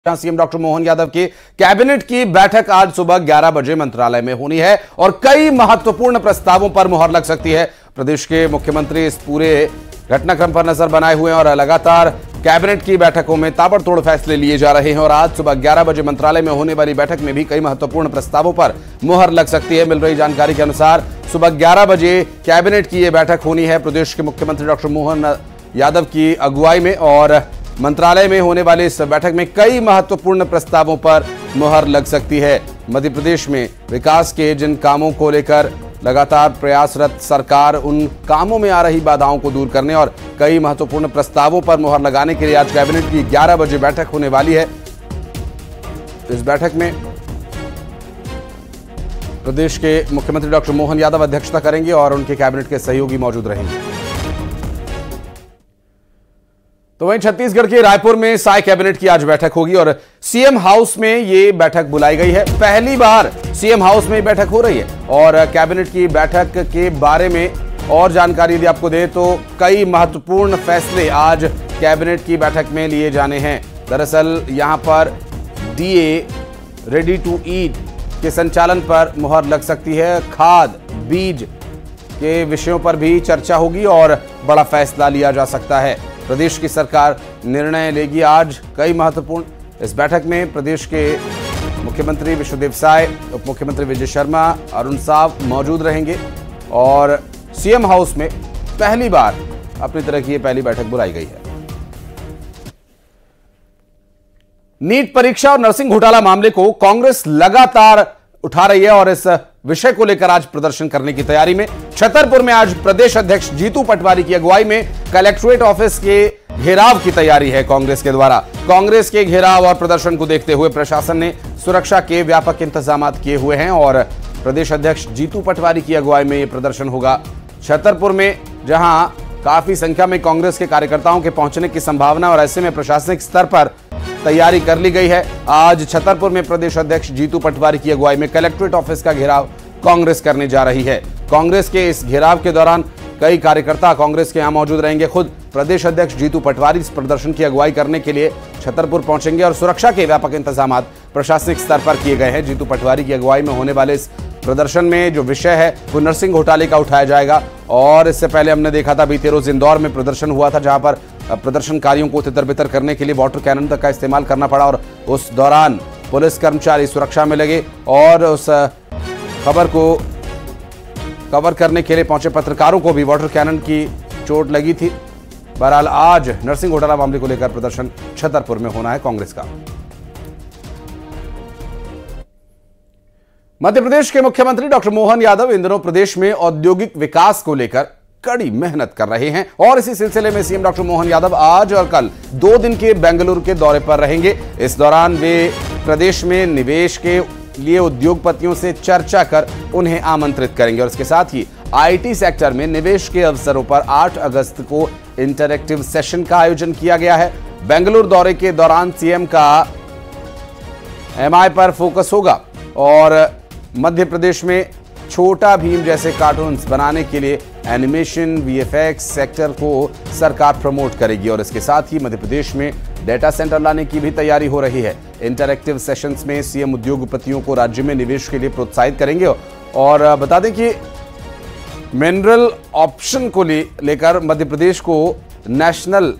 CM doctor Mohan Yadav की cabinet की बैठक आज सुबह 11 बजे मंत्रालय में होनी है और कई महत्वपूर्ण प्रस्तावों पर मुहर लग सकती है। प्रदेश के मुख्यमंत्री इस पूरे घटनाक्रम पर नजर बनाए हुए हैं और लगातार कैबिनेट की बैठकों में ताबड़तोड़ फैसले लिए जा रहे हैं और आज सुबह 11 बजे मंत्रालय में होने वाली बैठक में भी कई महत्वपूर्ण प्रस्तावों पर मुहर लग सकती है। मिल रही जानकारी के अनुसार सुबह 11 बजे कैबिनेट की यह बैठक होनी है प्रदेश के मुख्यमंत्री डॉक्टर मोहन यादव की अगुवाई में और मंत्रालय में होने वाली इस बैठक में कई महत्वपूर्ण प्रस्तावों पर मुहर लग सकती है। मध्य प्रदेश में विकास के जिन कामों को लेकर लगातार प्रयासरत सरकार उन कामों में आ रही बाधाओं को दूर करने और कई महत्वपूर्ण प्रस्तावों पर मुहर लगाने के लिए आज कैबिनेट की 11 बजे बैठक होने वाली है। इस बैठक में प्रदेश के मुख्यमंत्री डॉक्टर मोहन यादव अध्यक्षता करेंगे और उनके कैबिनेट के सहयोगी मौजूद रहेंगे। तो वहीं छत्तीसगढ़ के रायपुर में साय कैबिनेट की आज बैठक होगी और सीएम हाउस में ये बैठक बुलाई गई है। पहली बार सीएम हाउस में बैठक हो रही है और कैबिनेट की बैठक के बारे में और जानकारी यदि आपको दे तो कई महत्वपूर्ण फैसले आज कैबिनेट की बैठक में लिए जाने हैं। दरअसल यहां पर डीए रेडी टू ईट के संचालन पर मुहर लग सकती है। खाद बीज के विषयों पर भी चर्चा होगी और बड़ा फैसला लिया जा सकता है। प्रदेश की सरकार निर्णय लेगी आज कई महत्वपूर्ण। इस बैठक में प्रदेश के मुख्यमंत्री विष्णुदेव साय, उप मुख्यमंत्री विजय शर्मा, अरुण साव मौजूद रहेंगे और सीएम हाउस में पहली बार अपनी तरह की पहली बैठक बुलाई गई है। नीट परीक्षा और नर्सिंग घोटाला मामले को कांग्रेस लगातार उठा रही है और इस विषय को लेकर आज प्रदर्शन करने की तैयारी में छतरपुर में आज प्रदेश अध्यक्ष जीतू पटवारी की अगुवाई में कलेक्ट्रेट ऑफिस के घेराव की तैयारी है कांग्रेस के द्वारा। कांग्रेस के घेराव और प्रदर्शन को देखते हुए प्रशासन ने सुरक्षा के व्यापक इंतजाम किए हुए हैं और प्रदेश अध्यक्ष जीतू पटवारी की अगुवाई में यह प्रदर्शन होगा छतरपुर में, जहां काफी संख्या में कांग्रेस के कार्यकर्ताओं के पहुंचने की संभावना और ऐसे में प्रशासनिक स्तर पर तैयारी कर ली गई है। आज छतरपुर में प्रदेश अध्यक्ष जीतू पटवारी की अगुवाई में कलेक्ट्रेट ऑफिस का घेराव कांग्रेस करने जा रही है। कांग्रेस के इस घेराव के दौरान कई कार्यकर्ता कांग्रेस के यहां मौजूद रहेंगे। खुद प्रदेश अध्यक्ष जीतू पटवारी इस प्रदर्शन की अगुवाई करने के लिए छतरपुर पहुंचेंगे और सुरक्षा के व्यापक इंतजाम प्रशासनिक स्तर पर किए गए हैं। जीतू पटवारी की अगुवाई में होने वाले इस प्रदर्शन में जो विषय है वो नर्सिंग घोटाले का उठाया जाएगा और इससे पहले हमने देखा था बीते रोज इंदौर में प्रदर्शन हुआ था जहां पर प्रदर्शनकारियों को तितर-बितर करने के लिए वाटर कैनन तक का इस्तेमाल करना पड़ा और उस दौरान पुलिस कर्मचारी सुरक्षा में लगे और उस खबर को कवर करने के लिए पहुंचे पत्रकारों को भी वाटर कैनन की चोट लगी थी। बहरहाल आज नर्सिंग घोटाला मामले को लेकर प्रदर्शन छतरपुर में होना है कांग्रेस का। मध्य प्रदेश के मुख्यमंत्री डॉक्टर मोहन यादव इन दिनों प्रदेश में औद्योगिक विकास को लेकर कड़ी मेहनत कर रहे हैं और इसी सिलसिले में सीएम डॉक्टर मोहन यादव आज और कल 2 दिन के बेंगलुरु के दौरे पर रहेंगे। इस दौरान वे प्रदेश में निवेश के लिए उद्योगपतियों से चर्चा कर उन्हें आमंत्रित करेंगे और इसके साथ ही आईटी सेक्टर में निवेश के अवसरों पर 8 अगस्त को इंटरैक्टिव सेशन का आयोजन किया गया है। बेंगलुरु दौरे के दौरान सीएम का एमआई पर फोकस होगा और मध्य प्रदेश में छोटा भीम जैसे कार्टून्स बनाने के लिए एनिमेशन वीएफएक्स सेक्टर को सरकार प्रमोट करेगी और इसके साथ ही मध्य प्रदेश में डेटा सेंटर लाने की भी तैयारी हो रही है। इंटरैक्टिव सेशंस में सीएम उद्योगपतियों को राज्य में निवेश के लिए प्रोत्साहित करेंगे और बता दें कि मिनरल ऑप्शन को लेकर मध्य प्रदेश को नेशनल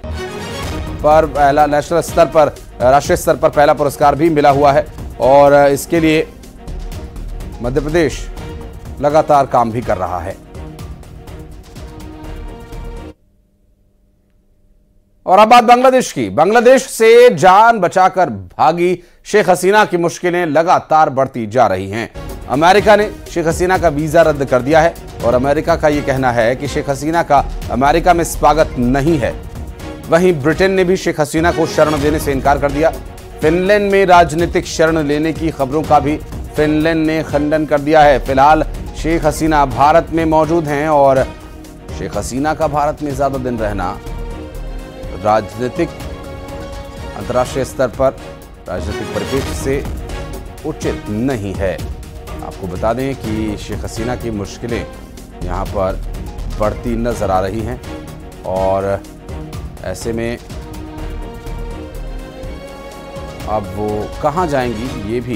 स्तर पर राष्ट्रीय स्तर पर पहला पुरस्कार भी मिला हुआ है और इसके लिए मध्य प्रदेश लगातार काम भी कर रहा है। और अब बात बांग्लादेश की। बांग्लादेश से जान बचाकर भागी शेख हसीना की मुश्किलें लगातार बढ़ती जा रही हैं। अमेरिका ने शेख हसीना का वीजा रद्द कर दिया है और अमेरिका का यह कहना है कि शेख हसीना का अमेरिका में स्वागत नहीं है। वहीं ब्रिटेन ने भी शेख हसीना को शरण देने से इनकार कर दिया। फिनलैंड में राजनीतिक शरण लेने की खबरों का भी फिनलैंड ने खंडन कर दिया है। फिलहाल शेख हसीना भारत में मौजूद हैं और शेख हसीना का भारत में ज्यादा दिन रहना राजनीतिक अंतर्राष्ट्रीय स्तर पर राजनीतिक परिप्रेक्ष्य से उचित नहीं है। आपको बता दें कि शेख हसीना की मुश्किलें यहां पर बढ़ती नजर आ रही हैं और ऐसे में अब वो कहां जाएंगी, ये भी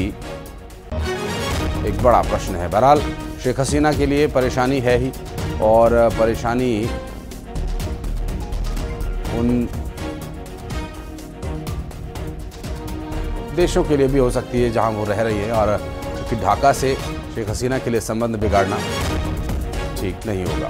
एक बड़ा प्रश्न है। बहरहाल शेख हसीना के लिए परेशानी है ही, और परेशानी उन देशों के लिए भी हो सकती है जहां वो रह रही है, और क्योंकि ढाका से शेख हसीना के लिए संबंध बिगाड़ना ठीक नहीं होगा।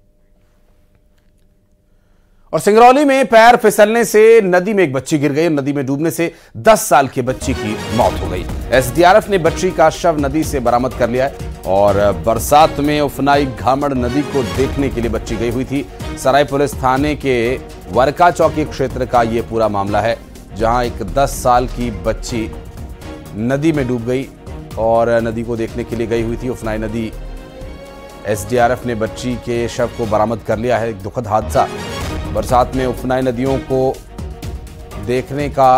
और सिंगरौली में पैर फिसलने से नदी में एक बच्ची गिर गई। नदी में डूबने से 10 साल की बच्ची की मौत हो गई। एसडीआरएफ ने बच्ची का शव नदी से बरामद कर लिया है, और बरसात में उफनाई घामड़ नदी को देखने के लिए बच्ची गई हुई थी। सराय पुलिस थाने के वर्का चौकी क्षेत्र का यह पूरा मामला है, जहां एक 10 साल की बच्ची नदी में डूब गई और नदी को देखने के लिए गई हुई थी। उफनाई नदी, एसडीआरएफ ने बच्ची के शव को बरामद कर लिया है। एक दुखद हादसा, बरसात में उफनाई नदियों को देखने का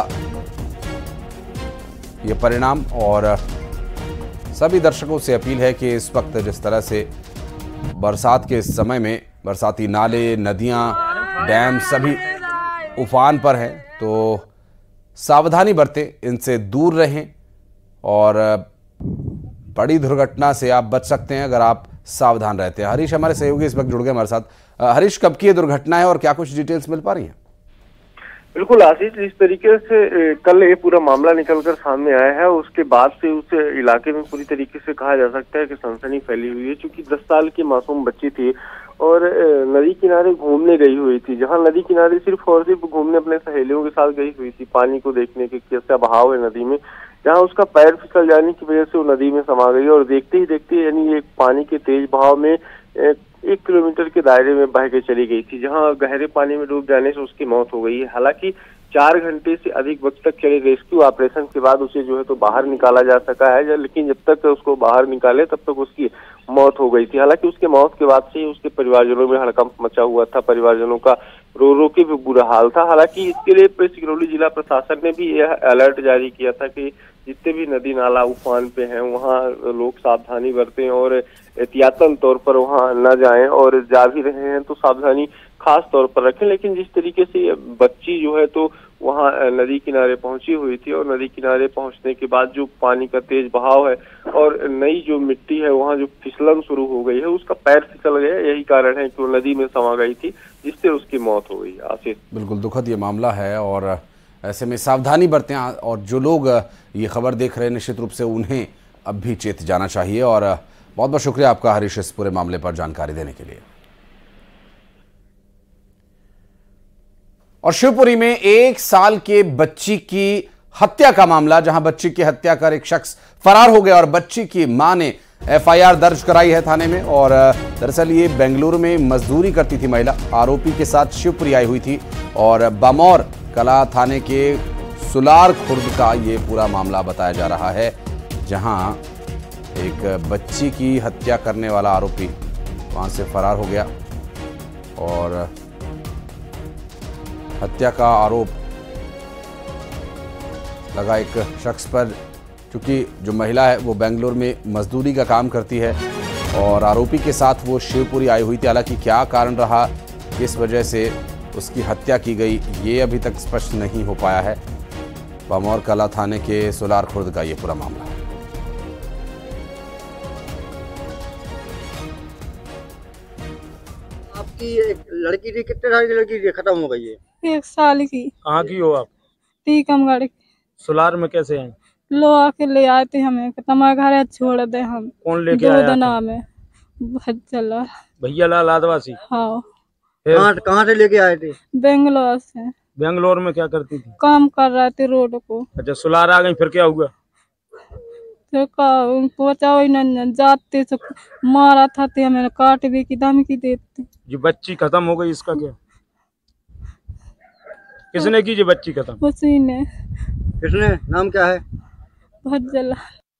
ये परिणाम। और सभी दर्शकों से अपील है कि इस वक्त जिस तरह से बरसात के समय में बरसाती नाले, नदियां, डैम सभी उफान पर हैं, तो सावधानी बरतें, इनसे दूर रहें, और बड़ी दुर्घटना से आप बच सकते हैं अगर आप सावधान रहते हैं। हरीश हमारे सहयोगी इस वक्त जुड़ गए हमारे साथ। हरीश, कब की ये दुर्घटना है और क्या कुछ डिटेल्स मिल पा रही हैं? बिल्कुल आशीष, जिस तरीके से कल ये पूरा मामला निकलकर सामने आया है, उसके बाद से उस इलाके में पूरी तरीके से कहा जा सकता है कि सनसनी फैली हुई है। चूंकि 10 साल की मासूम बच्ची थी और नदी किनारे घूमने गई हुई थी, जहां नदी किनारे सिर्फ और सिर्फ घूमने अपने सहेलियों के साथ गई हुई थी, पानी को देखने के कैसा बहाव है नदी में, जहां उसका पैर फिसल जाने की वजह से वो नदी में समा गई और देखते ही देखते यानी एक पानी के तेज बहाव में 1 किलोमीटर के दायरे में बह के चली गई थी, जहां गहरे पानी में डूब जाने से उसकी मौत हो गई है। हालांकि 4 घंटे से अधिक वक्त तक चले रेस्क्यू ऑपरेशन के बाद उसे जो है तो बाहर निकाला जा सका है, लेकिन जब तक उसको बाहर निकाले तब तक उसकी मौत हो गई थी। हालांकि उसके मौत के बाद से उसके परिवारजनों में हड़कंप मचा हुआ था, परिवारजनों का रो रो के भी बुरा हाल था। हालांकि इसके लिए सिंगरौली जिला प्रशासन ने भी यह अलर्ट जारी किया था कि जितने भी नदी नाला उफान पे हैं वहाँ लोग सावधानी बरतें और एहतियातन तौर पर वहाँ न जाएं, और जा भी रहे हैं तो सावधानी खास तौर पर रखें। लेकिन जिस तरीके से बच्ची जो है तो वहाँ नदी किनारे पहुंची हुई थी, और नदी किनारे पहुंचने के बाद जो पानी का तेज बहाव है और नई जो मिट्टी है वहाँ जो फिसलन शुरू हो गई है, उसका पैर फिसल गया। यही कारण है कि वो नदी में समा गई थी, जिससे उसकी मौत हो गई। आशीष, बिल्कुल दुखद ये मामला है, और ऐसे में सावधानी बरतें, और जो लोग ये खबर देख रहे हैं निश्चित रूप से उन्हें अब भी चेत जाना चाहिए। और बहुत बहुत शुक्रिया आपका हरीश, इस पूरे मामले पर जानकारी देने के लिए। और शिवपुरी में 1 साल के बच्ची की हत्या का मामला, जहां बच्ची की हत्या कर एक शख्स फरार हो गया, और बच्ची की मां ने एफआईआर दर्ज कराई है थाने में। और दरअसल ये बेंगलुरु में मजदूरी करती थी महिला, आरोपी के साथ शिवपुरी आई हुई थी, और बमौर कला थाने के सुलार खुर्द का ये पूरा मामला बताया जा रहा है, जहां एक बच्ची की हत्या करने वाला आरोपी वहां से फरार हो गया, और हत्या का आरोप लगा एक शख्स पर। क्योंकि जो महिला है वो बेंगलुरु में मजदूरी का काम करती है, और आरोपी के साथ वो शिवपुरी आई हुई थी। हालांकि क्या कारण रहा, किस वजह से उसकी हत्या की गई, ये अभी तक स्पष्ट नहीं हो पाया है। बमौर कला थाने के सुलार खुर्द का ये पूरा मामला। आपकी एक लड़की थी, कितने साल की लड़की थी, खत्म हो गई है? 1 साल की। कहाँ की हो आप? टीकमगढ़ की। सुलार में कैसे हैं? लो आके ले आए थे हमें, तुम्हारे घर छोड़ दे हम। कौन लेके आया था? नाम है भज्जला भैया लाल आदिवासी। हाँ। कहाँ से लेके आए थे? बेंगलोर से। बेंगलोर में क्या करती थी? काम कर रहे थे रोड को। अच्छा, सुलार आ गई, फिर क्या हुआ? तो पहुंचा न जाते तो मारा था, ते हमें काट भी की धमकी देते। जो बच्ची खत्म हो गई, इसका क्या? किसने की जो बच्ची खत्म? उसी ने। किसने? नाम क्या है? भज्जला।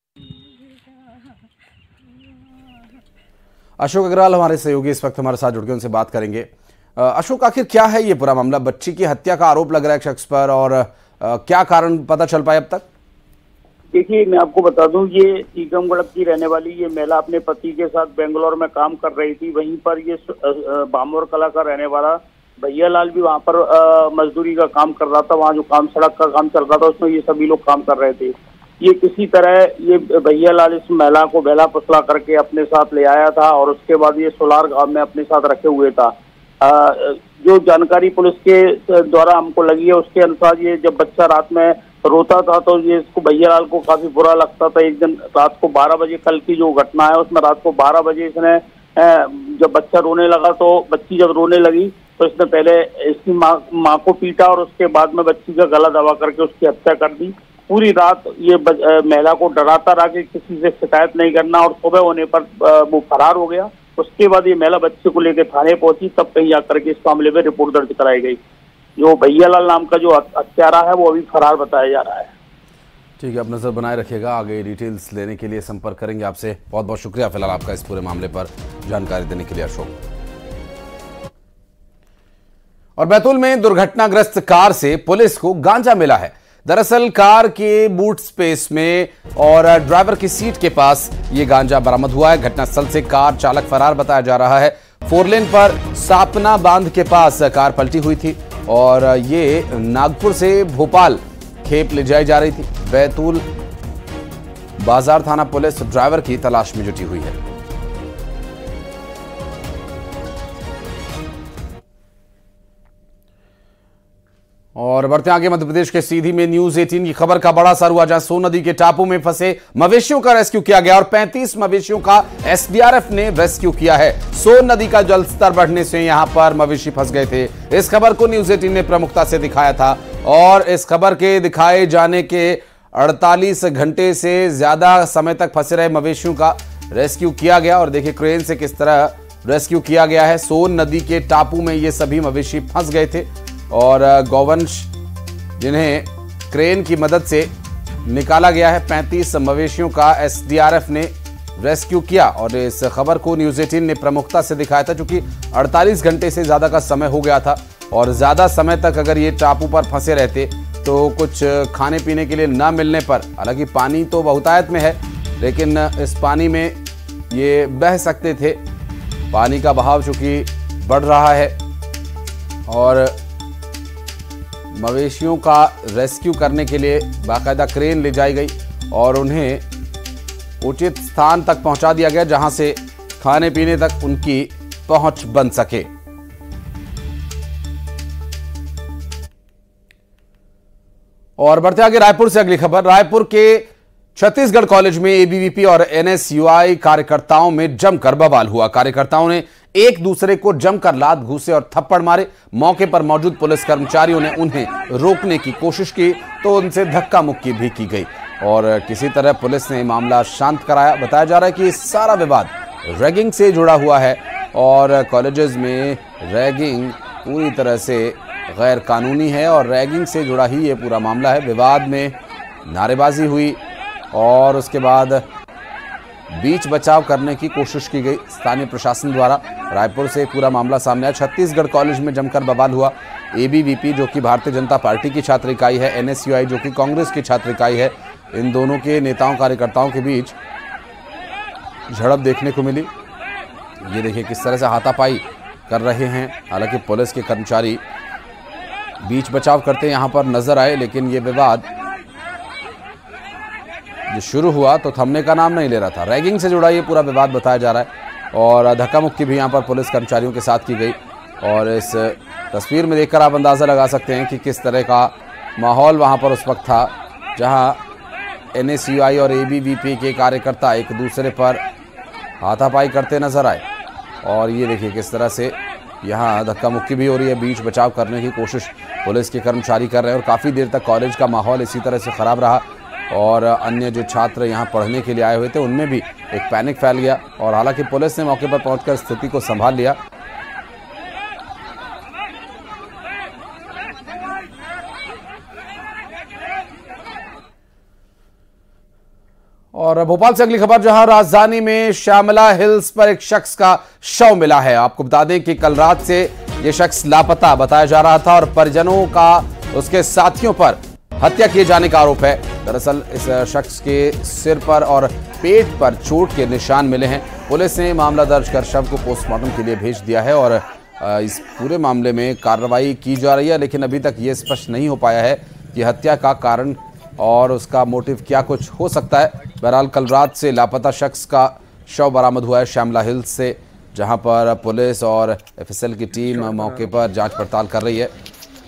अशोक अग्रवाल हमारे सहयोगी इस वक्त हमारे साथ जुड़ के उनसे बात करेंगे। अशोक, आखिर क्या है ये पूरा मामला? बच्ची की हत्या का आरोप लग रहा है शख्स पर, और क्या कारण पता चल पाया अब तक? देखिए, मैं आपको बता दूं, ये टीकमगढ़ की रहने वाली ये महिला अपने पति के साथ बेंगलोर में काम कर रही थी। वहीं पर ये बामोर कला का रहने वाला भैया लाल भी वहाँ पर मजदूरी का काम कर रहा था। वहाँ जो काम सड़क का काम चल रहा था उसमें ये सभी लोग काम कर रहे थे। ये किसी तरह ये भैया लाल इस महिला को बेला पसला करके अपने साथ ले आया था और उसके बाद ये सोलार गांव में अपने साथ रखे हुए था। जो जानकारी पुलिस के द्वारा हमको लगी है उसके अनुसार ये जब बच्चा रात में रोता था तो ये इसको भैया लाल को काफी बुरा लगता था। एक दिन रात को 12 बजे, कल की जो घटना है उसमें रात को 12 बजे इसने जब बच्चा रोने लगा तो बच्ची जब रोने लगी तो इसने पहले इसकी माँ को पीटा और उसके बाद में बच्ची का गला दबा करके उसकी हत्या कर दी। पूरी रात ये महिला को डराता रहा कि किसी से शिकायत नहीं करना और सुबह होने पर वो फरार हो गया। उसके बाद ये महिला बच्चे को लेकर थाने पहुंची, तब कहीं आकर के इस मामले में रिपोर्ट दर्ज कराई गई। जो भैया लाल नाम का जो हत्यारा है वो अभी फरार बताया जा रहा है। ठीक है, आप नजर बनाए रखिएगा। आगे डिटेल्स लेने के लिए संपर्क करेंगे आपसे। बहुत बहुत शुक्रिया फिलहाल आपका इस पूरे मामले पर जानकारी देने के लिए अशोक। और बैतूल में दुर्घटनाग्रस्त कार से पुलिस को गांजा मिला है। दरअसल कार के बूट स्पेस में और ड्राइवर की सीट के पास यह गांजा बरामद हुआ है। घटनास्थल से कार चालक फरार बताया जा रहा है। 4 लेन पर सापना बांध के पास कार पलटी हुई थी और ये नागपुर से भोपाल खेप ले जाई जा रही थी। बैतूल बाजार थाना पुलिस ड्राइवर की तलाश में जुटी हुई है। और बढ़ते आगे मध्य प्रदेश के सीधी में न्यूज 18 की खबर का बड़ा असर हुआ, जहां सोन नदी के टापू में फंसे मवेशियों का रेस्क्यू किया गया और 35 मवेशियों का एसडीआरएफ ने रेस्क्यू किया है। सोन नदी का जलस्तर बढ़ने से यहां पर मवेशी फंस गए थे। इस खबर को न्यूज 18 ने प्रमुखता से दिखाया था और इस खबर के दिखाए जाने के 48 घंटे से ज्यादा समय तक फंसे रहे मवेशियों का रेस्क्यू किया गया। और देखिए क्रेन से किस तरह रेस्क्यू किया गया है। सोन नदी के टापू में ये सभी मवेशी फंस गए थे और गौवंश जिन्हें क्रेन की मदद से निकाला गया है। 35 मवेशियों का एसडीआरएफ ने रेस्क्यू किया और इस खबर को न्यूज 18 ने प्रमुखता से दिखाया था, क्योंकि 48 घंटे से ज्यादा का समय हो गया था और ज्यादा समय तक अगर ये टापू पर फंसे रहते तो कुछ खाने पीने के लिए ना मिलने पर, हालांकि पानी तो बहुतायत में है लेकिन इस पानी में ये बह सकते थे। पानी का बहाव चूंकि बढ़ रहा है और मवेशियों का रेस्क्यू करने के लिए बाकायदा क्रेन ले जाई गई और उन्हें उचित स्थान तक पहुंचा दिया गया जहां से खाने पीने तक उनकी पहुंच बन सके। और बढ़ते आगे रायपुर से अगली खबर। रायपुर के छत्तीसगढ़ कॉलेज में एबीवीपी और एनएसयूआई कार्यकर्ताओं में जमकर बवाल हुआ। कार्यकर्ताओं ने एक दूसरे को जमकर लात घूसे और थप्पड़ मारे। मौके पर मौजूद पुलिस कर्मचारियों ने उन्हें रोकने की कोशिश की तो उनसे धक्का मुक्की भी की गई और किसी तरह पुलिस ने मामला शांत कराया। बताया जा रहा है कि सारा विवाद रैगिंग से जुड़ा हुआ है और कॉलेजेस में रैगिंग पूरी तरह से गैर कानूनी है और रैगिंग से जुड़ा ही ये पूरा मामला है। विवाद में नारेबाजी हुई और उसके बाद बीच बचाव करने की कोशिश की गई स्थानीय प्रशासन द्वारा। रायपुर से पूरा मामला सामने आया। छत्तीसगढ़ कॉलेज में जमकर बवाल हुआ। एबीवीपी जो कि भारतीय जनता पार्टी की छात्र इकाई है, एनएसयूआई जो कि कांग्रेस की छात्र इकाई है, इन दोनों के नेताओं कार्यकर्ताओं के बीच झड़प देखने को मिली। ये देखिए किस तरह से हाथापाई कर रहे हैं। हालांकि पुलिस के कर्मचारी बीच बचाव करते यहां पर नजर आए, लेकिन ये विवाद जो शुरू हुआ तो थमने का नाम नहीं ले रहा था। रैगिंग से जुड़ा ये पूरा विवाद बताया जा रहा है और धक्का मुक्की भी यहाँ पर पुलिस कर्मचारियों के साथ की गई। और इस तस्वीर में देखकर आप अंदाज़ा लगा सकते हैं कि किस तरह का माहौल वहाँ पर उस वक्त था, जहाँ एनएसयूआई और एबीवीपी के कार्यकर्ता एक दूसरे पर हाथापाई करते नजर आए। और ये देखिए किस तरह से यहाँ धक्का मुक्की भी हो रही है। बीच बचाव करने की कोशिश पुलिस के कर्मचारी कर रहे हैं और काफ़ी देर तक कॉलेज का माहौल इसी तरह से ख़राब रहा और अन्य जो छात्र यहाँ पढ़ने के लिए आए हुए थे उनमें भी एक पैनिक फैल गया। और हालांकि पुलिस ने मौके पर पहुंचकर स्थिति को संभाल लिया। और भोपाल से अगली खबर, जहां राजधानी में श्यामला हिल्स पर एक शख्स का शव मिला है। आपको बता दें कि कल रात से यह शख्स लापता बताया जा रहा था और परिजनों का उसके साथियों पर हत्या किए जाने का आरोप है। दरअसल इस शख्स के सिर पर और पेट पर चोट के निशान मिले हैं। पुलिस ने मामला दर्ज कर शव को पोस्टमार्टम के लिए भेज दिया है और इस पूरे मामले में कार्रवाई की जा रही है, लेकिन अभी तक ये स्पष्ट नहीं हो पाया है कि हत्या का कारण और उसका मोटिव क्या कुछ हो सकता है। बहरहाल कल रात से लापता शख्स का शव बरामद हुआ है श्यामला हिल्स से, जहां पर पुलिस और एफएसएल की टीम मौके पर जांच पड़ताल कर रही है।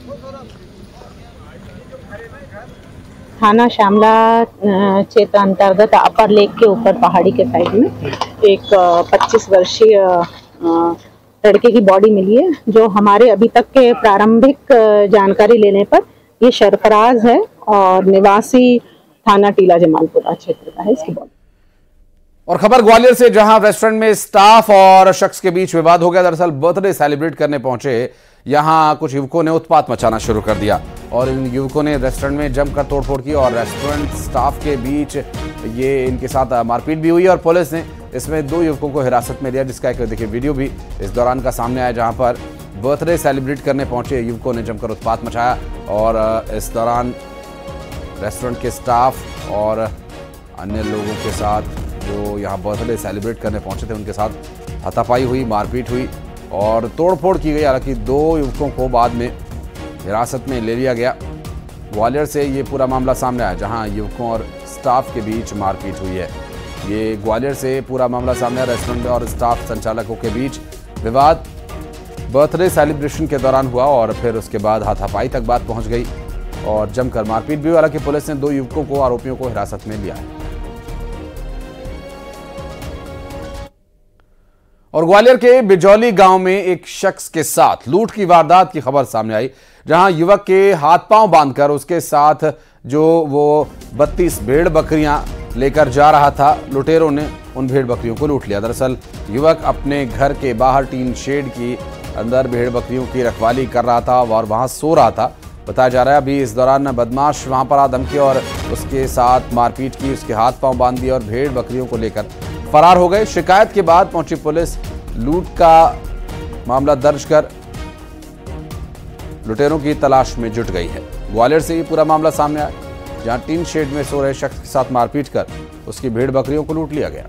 थाना श्यामला क्षेत्र अंतर्गत अपर लेक के ऊपर पहाड़ी के साइड में एक 25 वर्षीय लड़के की बॉडी मिली है, जो हमारे अभी तक के प्रारंभिक जानकारी लेने पर ये सरफराज है और निवासी थाना टीला जमालपुरा क्षेत्र का है इसकी बॉडी। और खबर ग्वालियर से, जहां रेस्टोरेंट में स्टाफ और शख्स के बीच विवाद हो गया। दरअसल बर्थडे सेलिब्रेट करने पहुंचे यहां कुछ युवकों ने उत्पात मचाना शुरू कर दिया और इन युवकों ने रेस्टोरेंट में जमकर तोड़फोड़ की और रेस्टोरेंट स्टाफ के बीच ये इनके साथ मारपीट भी हुई और पुलिस ने इसमें 2 युवकों को हिरासत में लिया, जिसका एक देखिए वीडियो भी इस दौरान का सामने आया, जहां पर बर्थडे सेलिब्रेट करने पहुंचे युवकों ने जमकर उत्पात मचाया और इस दौरान रेस्टोरेंट के स्टाफ और अन्य लोगों के साथ जो यहाँ बर्थडे सेलिब्रेट करने पहुंचे थे उनके साथ हाथापाई हुई, मारपीट हुई और तोड़फोड़ की गई। हालांकि 2 युवकों को बाद में हिरासत में ले लिया गया। ग्वालियर से ये पूरा मामला सामने आया, जहां युवकों और स्टाफ के बीच मारपीट हुई है। ये ग्वालियर से पूरा मामला सामने आया। रेस्टोरेंट और स्टाफ संचालकों के बीच विवाद बर्थडे सेलिब्रेशन के दौरान हुआ और फिर उसके बाद हाथापाई तक बात पहुंच गई और जमकर मारपीट भी हुई। हालांकि पुलिस ने 2 युवकों को, आरोपियों को हिरासत में लिया है। और ग्वालियर के बिजौली गांव में एक शख्स के साथ लूट की वारदात की खबर सामने आई, जहां युवक के हाथ पांव बांधकर उसके साथ जो वो 32 भेड़ बकरियां लेकर जा रहा था, लुटेरों ने उन भेड़ बकरियों को लूट लिया। दरअसल युवक अपने घर के बाहर टीन शेड की अंदर भेड़ बकरियों की रखवाली कर रहा था और वहां सो रहा था। बताया जा रहा है अभी इस दौरान बदमाश वहां पर आ धमकी और उसके साथ मारपीट की, उसके हाथ पांव बांध दिए और भेड़ बकरियों को लेकर फरार हो गए। शिकायत के बाद पहुंची पुलिस लूट का मामला दर्ज कर लुटेरों की तलाश में जुट गई है। ग्वालियर से ये पूरा मामला सामने आया, जहां टीन शेड में सो रहे शख्स के साथ मारपीट कर उसकी भेड़ बकरियों को लूट लिया गया।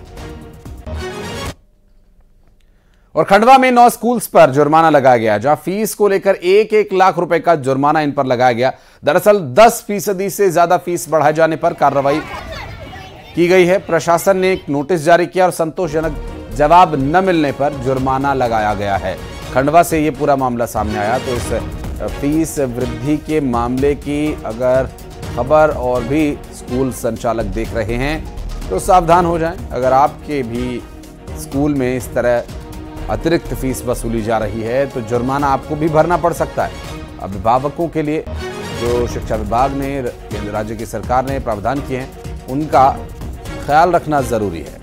और खंडवा में 9 स्कूल्स पर जुर्माना लगाया गया, जहां फीस को लेकर 1-1 लाख रुपए का जुर्माना इन पर लगाया गया। दरअसल 10% से ज्यादा फीस बढ़ाए जाने पर कार्रवाई की गई है। प्रशासन ने एक नोटिस जारी किया और संतोषजनक जवाब न मिलने पर जुर्माना लगाया गया है। खंडवा से ये पूरा मामला सामने आया। तो इस फीस वृद्धि के मामले की अगर खबर और भी स्कूल संचालक देख रहे हैं तो सावधान हो जाएं। अगर आपके भी स्कूल में इस तरह अतिरिक्त फीस वसूली जा रही है तो जुर्माना आपको भी भरना पड़ सकता है। अभिभावकों के लिए जो शिक्षा विभाग ने, केंद्र राज्य की सरकार ने प्रावधान किए हैं, उनका ख्याल रखना जरूरी है।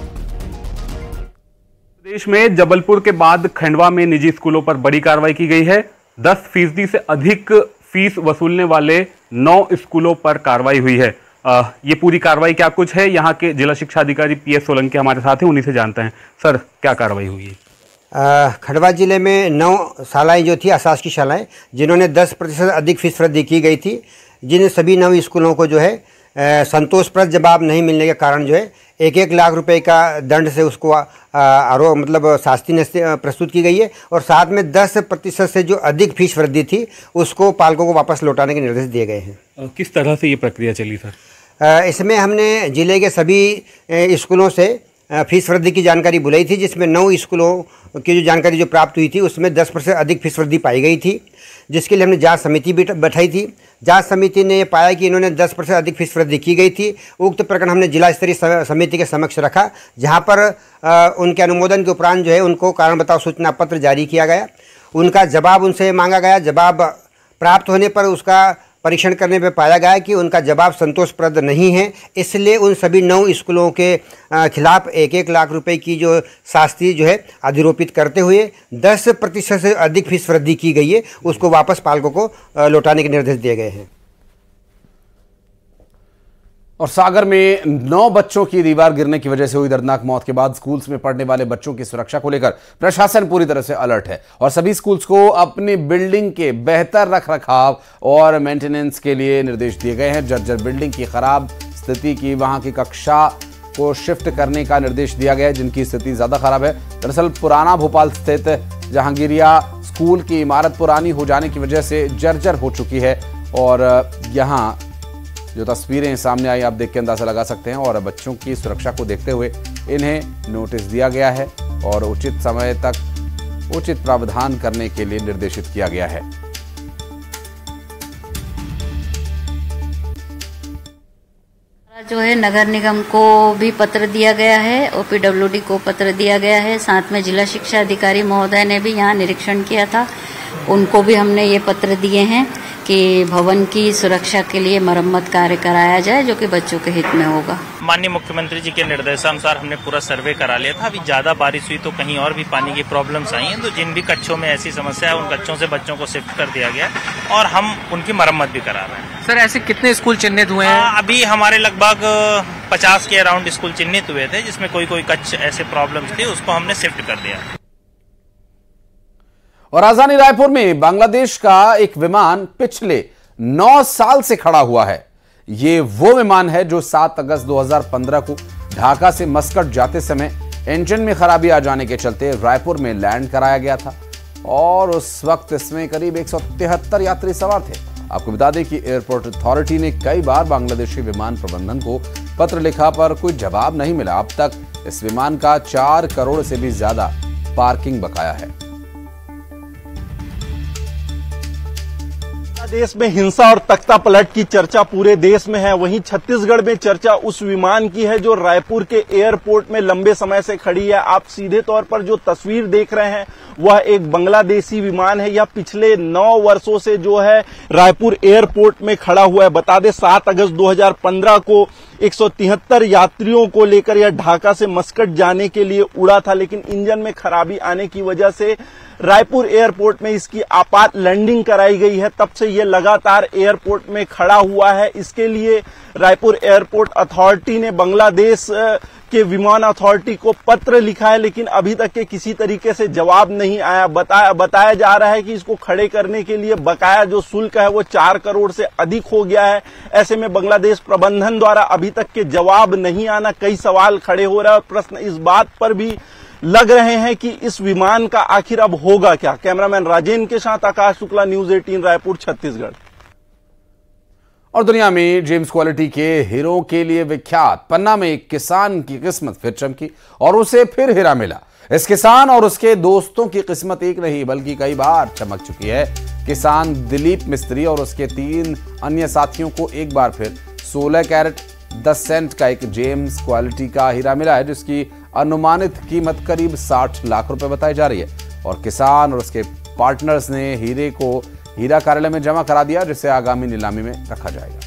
प्रदेश में जबलपुर के बाद खंडवा में निजी स्कूलों पर बड़ी कार्रवाई की गई है। 10% से अधिक फीस वसूलने वाले 9 स्कूलों पर कार्रवाई हुई है। ये पूरी कार्रवाई क्या कुछ है, यहाँ के जिला शिक्षा अधिकारी PS सोलंकी हमारे साथ हैं, उन्हीं से जानते हैं। सर, क्या कार्रवाई हुई है? खंडवा जिले में 9 शालाएँ जो थी, अशासकीय शालाएँ, जिन्होंने 10% अधिक फीस वृद्धि की गई थी, जिन सभी 9 स्कूलों को जो है संतोषप्रद जवाब नहीं मिलने के कारण जो है 1-1 लाख रुपए का दंड से उसको मतलब शास्ति प्रस्तुत की गई है और साथ में 10% से जो अधिक फीस वृद्धि थी उसको पालकों को वापस लौटाने के निर्देश दिए गए हैं। किस तरह से ये प्रक्रिया चली सर? इसमें हमने जिले के सभी स्कूलों से फीस वृद्धि की जानकारी बुलाई थी, जिसमें 9 स्कूलों की जो जानकारी जो प्राप्त हुई थी उसमें 10% अधिक फीस वृद्धि पाई गई थी, जिसके लिए हमने जांच समिति भी बैठाई थी। जांच समिति ने पाया कि इन्होंने 10% अधिक फीस वृद्धि की गई थी। उक्त प्रकरण हमने जिला स्तरीय समिति के समक्ष रखा, जहां पर उनके अनुमोदन के उपरांत जो है उनको कारण बताओ सूचना पत्र जारी किया गया। उनका जवाब उनसे मांगा गया। जवाब प्राप्त होने पर उसका परीक्षण करने पर पाया गया कि उनका जवाब संतोषप्रद नहीं है। इसलिए उन सभी 9 स्कूलों के खिलाफ 1-1 लाख रुपए की जो शास्ति जो है अधिरोपित करते हुए 10% से अधिक फीस वृद्धि की गई है, उसको वापस पालकों को लौटाने के निर्देश दिए गए हैं। और सागर में 9 बच्चों की दीवार गिरने की वजह से हुई दर्दनाक मौत के बाद स्कूल्स में पढ़ने वाले बच्चों की सुरक्षा को लेकर प्रशासन पूरी तरह से अलर्ट है और सभी स्कूल्स को अपनी बिल्डिंग के बेहतर रखरखाव और मेंटेनेंस के लिए निर्देश दिए गए हैं। जर्जर बिल्डिंग की खराब स्थिति की वहां की कक्षा को शिफ्ट करने का निर्देश दिया गया है, जिनकी स्थिति ज्यादा खराब है। दरअसल पुराना भोपाल स्थित जहांगीरिया स्कूल की इमारत पुरानी हो जाने की वजह से जर्जर हो चुकी है और यहां जो तस्वीरें सामने आई आप देख के अंदाजा लगा सकते हैं। और बच्चों की सुरक्षा को देखते हुए इन्हें नोटिस दिया गया है और उचित समय तक उचित प्रावधान करने के लिए निर्देशित किया गया है। जो है नगर निगम को भी पत्र दिया गया है और पीडब्ल्यूडी को पत्र दिया गया है। साथ में जिला शिक्षा अधिकारी महोदय ने भी यहाँ निरीक्षण किया था, उनको भी हमने ये पत्र दिए हैं कि भवन की सुरक्षा के लिए मरम्मत कार्य कराया जाए जो कि बच्चों के हित में होगा। माननीय मुख्यमंत्री जी के निर्देशानुसार हमने पूरा सर्वे करा लिया था। अभी ज्यादा बारिश हुई तो कहीं और भी पानी की प्रॉब्लम्स आई हैं, तो जिन भी कक्षों में ऐसी समस्या है उन कक्षों से बच्चों को शिफ्ट कर दिया गया और हम उनकी मरम्मत भी करा रहे हैं। सर ऐसे कितने स्कूल चिन्हित हुए हैं? अभी हमारे लगभग 50 के अराउंड स्कूल चिन्हित हुए थे जिसमें कोई कक्ष ऐसे प्रॉब्लम्स थे, उसको हमने शिफ्ट कर दिया। और राजधानी रायपुर में बांग्लादेश का एक विमान पिछले 9 साल से खड़ा हुआ है। यह वो विमान है जो 7 अगस्त 2015 को ढाका से मस्कट जाते समय इंजन में खराबी आ जाने के चलते रायपुर में लैंड कराया गया था और उस वक्त इसमें करीब 173 यात्री सवार थे। आपको बता दें कि एयरपोर्ट अथॉरिटी ने कई बार बांग्लादेशी विमान प्रबंधन को पत्र लिखा पर कोई जवाब नहीं मिला। अब तक इस विमान का 4 करोड़ से भी ज्यादा पार्किंग बकाया है। देश में हिंसा और तख्ता पलट की चर्चा पूरे देश में है, वहीं छत्तीसगढ़ में चर्चा उस विमान की है जो रायपुर के एयरपोर्ट में लंबे समय से खड़ी है। आप सीधे तौर पर जो तस्वीर देख रहे हैं वह एक बांग्लादेशी विमान है। यह पिछले 9 वर्षों से जो है रायपुर एयरपोर्ट में खड़ा हुआ है। बता दें 7 अगस्त 2015 को 173 यात्रियों को लेकर यह ढाका से मस्कट जाने के लिए उड़ा था, लेकिन इंजन में खराबी आने की वजह से रायपुर एयरपोर्ट में इसकी आपात लैंडिंग कराई गई है। तब से यह लगातार एयरपोर्ट में खड़ा हुआ है। इसके लिए रायपुर एयरपोर्ट अथॉरिटी ने बांग्लादेश के विमान अथॉरिटी को पत्र लिखा है, लेकिन अभी तक के किसी तरीके से जवाब नहीं आया। बताया जा रहा है कि इसको खड़े करने के लिए बकाया जो शुल्क है वो 4 करोड़ से अधिक हो गया है। ऐसे में बांग्लादेश प्रबंधन द्वारा अभी तक के जवाब नहीं आना कई सवाल खड़े हो रहे हैं और प्रश्न इस बात पर भी लग रहे हैं कि इस विमान का आखिर अब होगा क्या। कैमरामैन राजेंद्र के साथ आकाश शुक्ला, न्यूज 18 रायपुर, छत्तीसगढ़। और दुनिया में जेम्स क्वालिटी के हीरो के लिए विख्यात पन्ना में एक किसान की किस्मत फिर चमकी और उसे फिर हीरा मिला। इस किसान और उसके दोस्तों की किस्मत एक नहीं बल्कि कई बार चमक चुकी है। किसान दिलीप मिस्त्री और उसके 3 अन्य साथियों को एक बार फिर 16 कैरेट 10 सेंट का एक जेम्स क्वालिटी का हीरा मिला है, जिसकी अनुमानित कीमत करीब 60 लाख रुपए बताई जा रही है। और किसान और उसके पार्टनर्स ने हीरे को हीरा कार्यालय में जमा करा दिया, जिसे आगामी नीलामी में रखा जाएगा।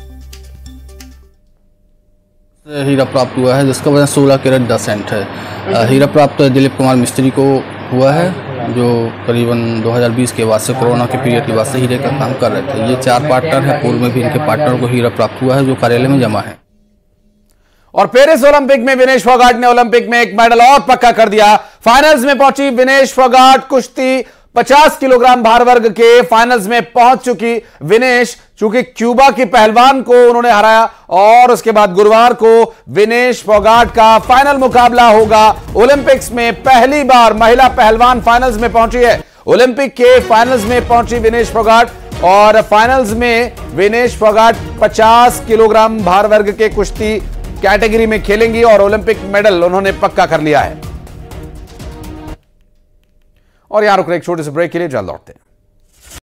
हीरा प्राप्त हुआ है जिसका वजन 16 कैरेट 10 सेंट है। हीरा प्राप्त दिलीप कुमार मिस्त्री को हुआ है जो करीबन 2020 के बाद से कोरोना के पीरियड के बाद से हीरे का काम कर रहे थे। ये 4 पार्टनर हैं, पूर्व में भी इनके पार्टनर को हीरा प्राप्त हुआ है जो कार्यालय में जमा है। और पेरिस ओलंपिक में विनेश फोगाट ने ओलंपिक में एक मेडल और पक्का कर दिया। फाइनल्स में पहुंची विनेश फोगाट। कुश्ती 50 किलोग्राम भार वर्ग के फाइनल्स में पहुंच चुकी विनेश, चूंकि क्यूबा की पहलवान को उन्होंने हराया और उसके बाद गुरुवार को विनेश फोगाट का फाइनल मुकाबला होगा। ओलंपिक्स में पहली बार महिला पहलवान फाइनल्स में पहुंची है। ओलंपिक के फाइनल्स में पहुंची विनेश फोगाट और फाइनल्स में विनेश फोगाट 50 किलोग्राम भार वर्ग के कुश्ती कैटेगरी में खेलेंगी और ओलंपिक मेडल उन्होंने पक्का कर लिया है। और यहां रुक रहे एक छोटे से ब्रेक के लिए जल्द लौटते हैं।